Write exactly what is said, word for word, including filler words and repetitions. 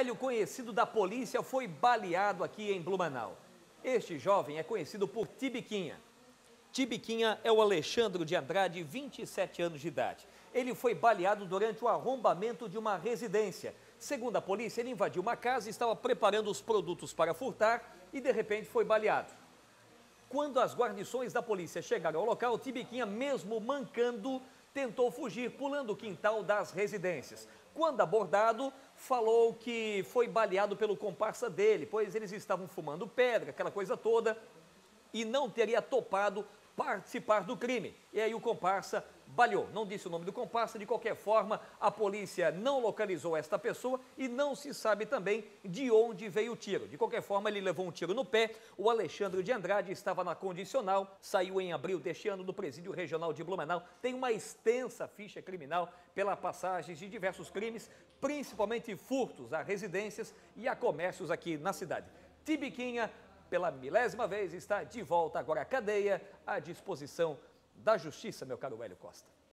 velho conhecido da polícia foi baleado aqui em Blumenau. Este jovem é conhecido por Tibiquinha. Tibiquinha é o Alexandre de Andrade, vinte e sete anos de idade. Ele foi baleado durante o arrombamento de uma residência. Segundo a polícia, ele invadiu uma casa e estava preparando os produtos para furtar e, de repente, foi baleado. Quando as guarnições da polícia chegaram ao local, Tibiquinha, mesmo mancando, tentou fugir, pulando o quintal das residências. Quando abordado, falou que foi baleado pelo comparsa dele, pois eles estavam fumando pedra, aquela coisa toda, e não teria topado participar do crime. E aí o comparsa baleou. Não disse o nome do comparsa, de qualquer forma, a polícia não localizou esta pessoa e não se sabe também de onde veio o tiro. De qualquer forma, ele levou um tiro no pé. O Alexandre de Andrade estava na condicional, saiu em abril deste ano do Presídio Regional de Blumenau. Tem uma extensa ficha criminal pela passagem de diversos crimes, principalmente furtos a residências e a comércios aqui na cidade. Tibiquinha, pela milésima vez, está de volta agora à cadeia, à disposição da justiça, meu caro Hélio Costa.